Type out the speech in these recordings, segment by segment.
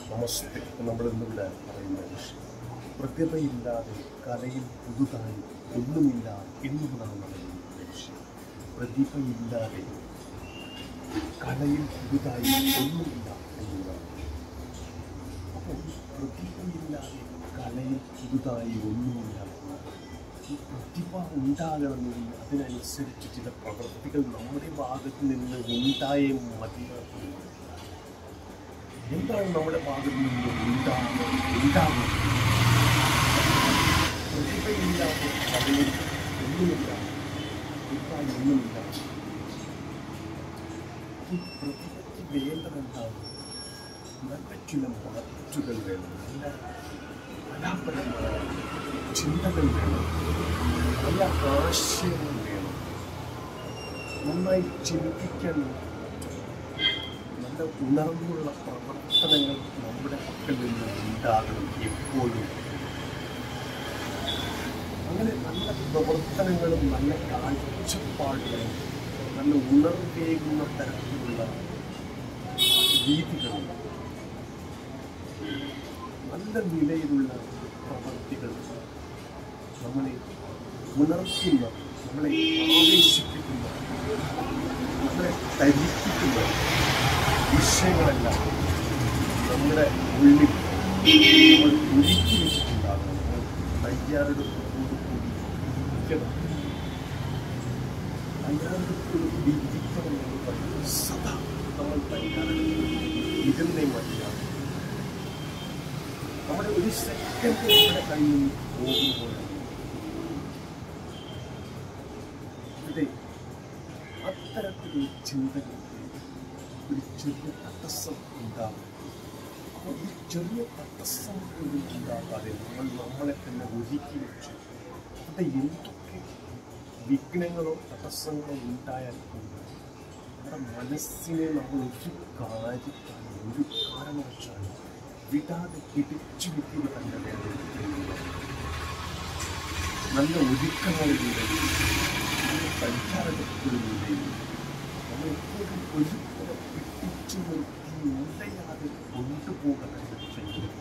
നമസ്തേ നമ്മളിന്നിവിടെ പറയുന്ന വിഷയം പ്രതിഭയില്ലാതെ കലയിൽ പുതുതായി ഒന്നുമില്ല എന്നുള്ളതാണ് നമ്മുടെ വിഷയം. പ്രതിഭയില്ലാതെ കലയിൽ പുതുതായി ഒന്നുമില്ല എന്നുള്ളതാണ്. അപ്പോൾ പ്രതിഭയില്ലാതെ കലയിൽ പുതുതായി ഒന്നുമില്ല. ഈ പ്രതിഭ ഉണ്ടാകണമെങ്കിൽ അതിനനുസരിച്ച് ചില പ്രവൃത്തികൾ നമ്മുടെ ഭാഗത്ത് നിന്ന് ഉണ്ടായേ മതിയാകുന്നു. എന്താണ് നമ്മുടെ ഭാഗത്ത് നിന്ന് ഉണ്ടാകുന്നത്? പ്രതിഭയില്ലാതെ കലയിൽ ഒന്നുമില്ല, പുതുതായി ഒന്നുമില്ല. ഈ പ്രതിഭയ്ക്ക് വേണ്ടതെന്താണ്? നല്ല ചില മാറ്റുകൾ വേണം, നല്ല കലാപരമായ ചിന്തകൾ വേണം, നല്ല ആശയങ്ങൾ വേണം, നന്നായി ചിന്തിക്കാൻ നല്ല ഉണർന്നുള്ള പ്രവർത്തനങ്ങൾ നമ്മുടെ പക്കൽ നിന്ന് ഉണ്ടാകണം എപ്പോഴും. അങ്ങനെ നല്ല പ്രവർത്തനങ്ങളും നല്ല കാഴ്ചപ്പാടുകളും നല്ല ഉണർവേകുന്ന തരത്തിലുള്ള രീതികളും നല്ല നിലയിലുള്ള പ്രവൃത്തികൾ നമ്മളെ ഉണർത്തുന്ന, നമ്മളെ ആവേശിപ്പിക്കുന്ന, നമ്മളെ ധരിപ്പിക്കുന്ന വിഷയങ്ങളല്ല നമ്മുടെ ഉള്ളിൽ നമ്മൾ ഒരുക്കി വെച്ചിട്ടുണ്ടാകണം. നമ്മൾ തയ്യാറെടുപ്പോടുകൂടി ഇരിക്കണം. തയ്യാറെടുപ്പോടുകൂടി ഇരിക്കണം എന്ന് പറയുന്നത് സദാ നമ്മൾ തയ്യാറെടുപ്പ് ഇരുന്നേ മതിയാകും. നമ്മുടെ ഒരു സെക്കൻഡ് നമ്മുടെ കയ്യിൽ നിന്ന് പോകുമ്പോഴാണ് ഇവിടെ അത്തരത്തിലൊരു ചിന്തകൾ ഒരു ചെറിയ തടസ്സം ഉണ്ടാകും. അപ്പോൾ ഈ ചെറിയ തടസ്സം പോലും ഉണ്ടാകാതെ നമ്മളെ തന്നെ ഒരുക്കി വെച്ച് അവിടെ എന്തൊക്കെ വിഘ്നങ്ങളോ തടസ്സങ്ങളോ ഉണ്ടായാൽ പോലും നമ്മുടെ മനസ്സിനെ നമ്മൾ ഒരു കാര്യത്താലും ഒരു കാരണവശാലും വിടാതെ പിടിച്ചു വെക്കുക തന്നെ വേണം. നല്ല ഒരുക്കങ്ങളിലൂടെയും നല്ല തയ്യാറെടുപ്പുകളിലൂടെയും നമ്മൾ എപ്പോഴും ഒരുപോലെ പിടിച്ചു നിർത്തി ഉടയാതെ കൊണ്ടുപോകാൻ ചെയ്യുന്നത്.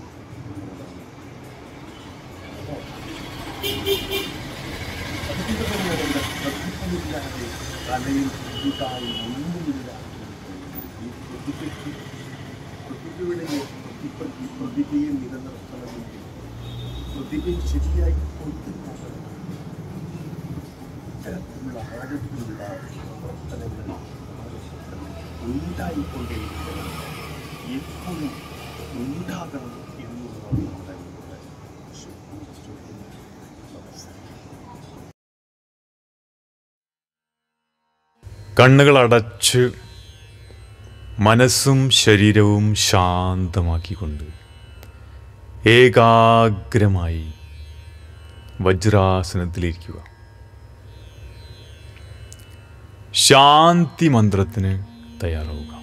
അതുകൊണ്ട് തന്നെയാണ് ഇവിടെ പ്രതിഭയില്ലാതെ കലയിൽ പുതുതായി ഒന്നുമില്ല. ഈ പ്രതിഭയെ നിലനിർത്തണമെങ്കിൽ പ്രതിഭയെ ശരിയായി കൊണ്ടുപോകണം. ഇത്തരത്തിലുള്ള ആഴത്തിലുള്ള പ്രവർത്തനങ്ങൾ ഉണ്ടായിക്കൊണ്ടിരിക്കണം, എപ്പോഴും ഉണ്ടാകണം എന്നുള്ളതാണ് നമ്മുടെ കണ്ണുകൾ അടച്ച് മനസ്സും ശരീരവും ശാന്തമാക്കിക്കൊണ്ട് ഏകാഗ്രമായി വജ്രാസനത്തിലിരിക്കുക. ശാന്തി മന്ത്രത്തിന് തയ്യാറാവുക.